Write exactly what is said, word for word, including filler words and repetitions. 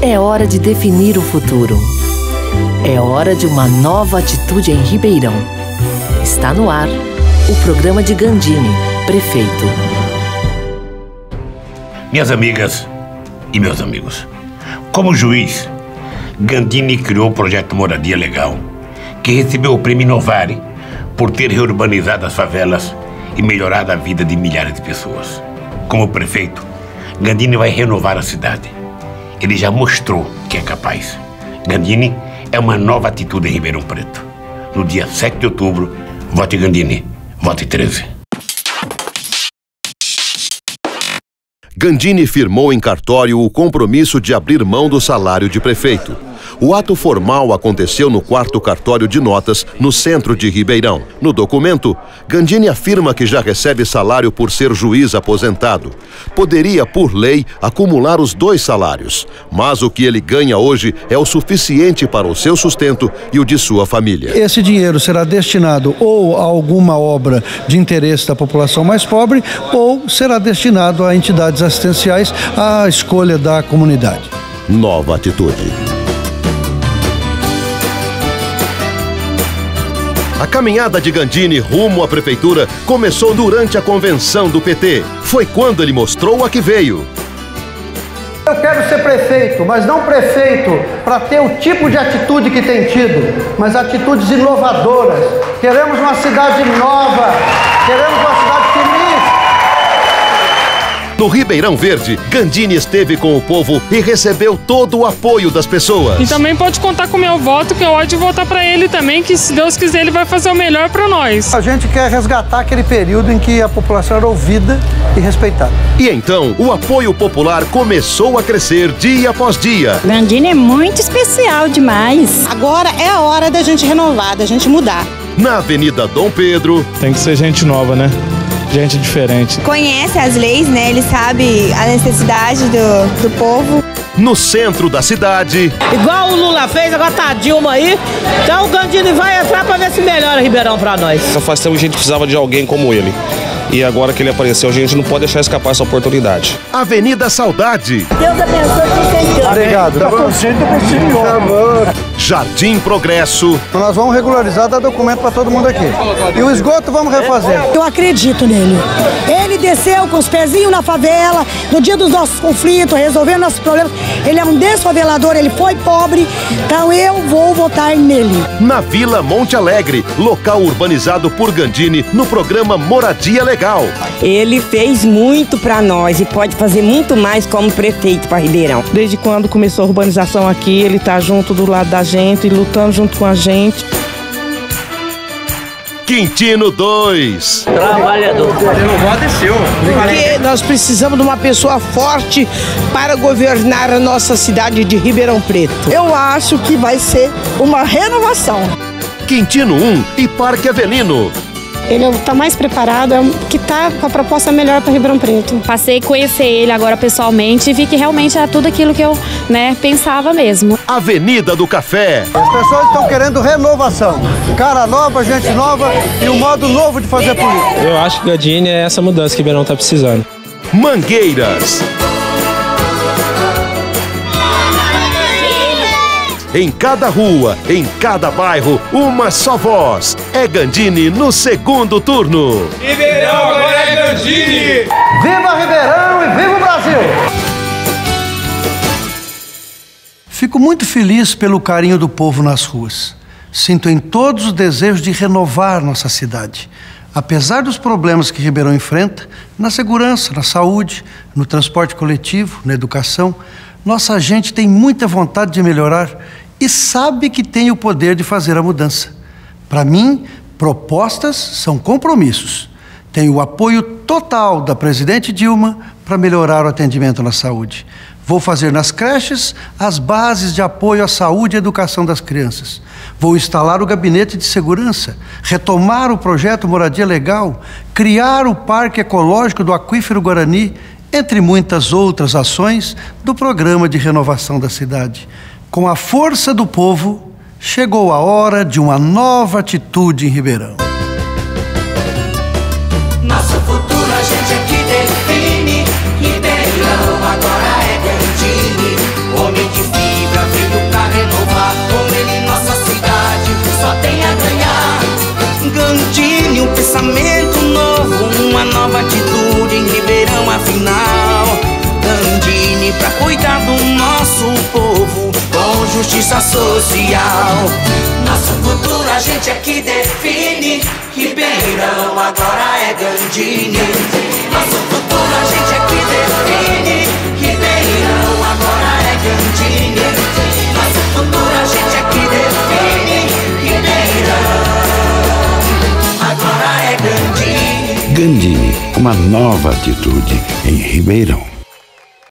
É hora de definir o futuro. É hora de uma nova atitude em Ribeirão. Está no ar o programa de Gandini, prefeito. Minhas amigas e meus amigos, como juiz, Gandini criou o projeto Moradia Legal, que recebeu o prêmio Inovare por ter reurbanizado as favelas e melhorado a vida de milhares de pessoas. Como prefeito, Gandini vai renovar a cidade. Ele já mostrou que é capaz. Gandini é uma nova atitude em Ribeirão Preto. No dia sete de outubro, vote Gandini, vote treze. Gandini firmou em cartório o compromisso de abrir mão do salário de prefeito. O ato formal aconteceu no quarto cartório de notas, no centro de Ribeirão. No documento, Gandini afirma que já recebe salário por ser juiz aposentado. Poderia, por lei, acumular os dois salários, mas o que ele ganha hoje é o suficiente para o seu sustento e o de sua família. Esse dinheiro será destinado ou a alguma obra de interesse da população mais pobre ou será destinado a entidades assistenciais à escolha da comunidade. Nova atitude. A caminhada de Gandini rumo à prefeitura começou durante a convenção do P T. Foi quando ele mostrou a que veio. Eu quero ser prefeito, mas não prefeito para ter o tipo de atitude que tem tido, mas atitudes inovadoras. Queremos uma cidade nova, queremos uma cidade feliz. No Ribeirão Verde, Gandini esteve com o povo e recebeu todo o apoio das pessoas. E também pode contar com o meu voto, que eu hora de votar para ele também, que se Deus quiser ele vai fazer o melhor para nós. A gente quer resgatar aquele período em que a população era ouvida e respeitada. E então, o apoio popular começou a crescer dia após dia. Gandini é muito especial demais. Agora é a hora da gente renovar, da gente mudar. Na Avenida Dom Pedro... Tem que ser gente nova, né? Gente diferente. Conhece as leis, né? Ele sabe a necessidade do, do povo. No centro da cidade. Igual o Lula fez, agora tá a Dilma aí. Então o Gandini vai entrar pra ver se melhora Ribeirão pra nós. Faz tempo que a gente precisava de alguém como ele. E agora que ele apareceu, a gente não pode deixar escapar essa oportunidade. Avenida Saudade. Deus abençoe vocês. Obrigado. Tá torcendo pro senhor. Jardim Progresso. Nós vamos regularizar, dar documento para todo mundo aqui. E o esgoto vamos refazer. Eu acredito nele. Ele desceu com os pezinhos na favela, no dia dos nossos conflitos, resolvendo nossos problemas. Ele é um desfavelador, ele foi pobre, então eu vou votar nele. Na Vila Monte Alegre, local urbanizado por Gandini no programa Moradia Legal. Ele fez muito para nós e pode fazer muito mais como prefeito para Ribeirão. Desde quando começou a urbanização aqui, ele tá junto do lado da gente, lutando junto com a gente. Quintino dois. Trabalhador. Porque nós precisamos de uma pessoa forte para governar a nossa cidade de Ribeirão Preto. Eu acho que vai ser uma renovação. Quintino um e Parque Avelino. Ele está mais preparado, que está com a proposta melhor para Ribeirão Preto. Passei a conhecer ele agora pessoalmente e vi que realmente era tudo aquilo que eu né, pensava mesmo. Avenida do Café. As pessoas estão querendo renovação. Cara nova, gente nova e um modo novo de fazer política. Eu acho que Gandini é essa mudança que Ribeirão está precisando. Mangueiras. Em cada rua, em cada bairro, uma só voz. É Gandini no segundo turno. Ribeirão agora é Gandini! Viva Ribeirão e viva o Brasil! Fico muito feliz pelo carinho do povo nas ruas. Sinto em todos o desejo de renovar nossa cidade. Apesar dos problemas que Ribeirão enfrenta, na segurança, na saúde, no transporte coletivo, na educação, nossa gente tem muita vontade de melhorar e sabe que tem o poder de fazer a mudança. Para mim, propostas são compromissos. Tenho o apoio total da presidente Dilma para melhorar o atendimento na saúde. Vou fazer nas creches as bases de apoio à saúde e educação das crianças. Vou instalar o gabinete de segurança, retomar o projeto Moradia Legal, criar o Parque Ecológico do Aquífero Guarani, entre muitas outras ações do programa de renovação da cidade. Com a força do povo, chegou a hora de uma nova atitude em Ribeirão. Nosso futuro a gente é que define. Ribeirão agora é Gandini, homem de nova atitude em Ribeirão, afinal. Gandini pra cuidar do nosso povo com justiça social. Nosso futuro a gente é que define. Ribeirão agora é Gandini. Nosso futuro a gente é que define. Ribeirão agora é Gandini. Nosso futuro a gente é que define. Ribeirão agora é Gandini. Gandini, uma nova atitude em Ribeirão.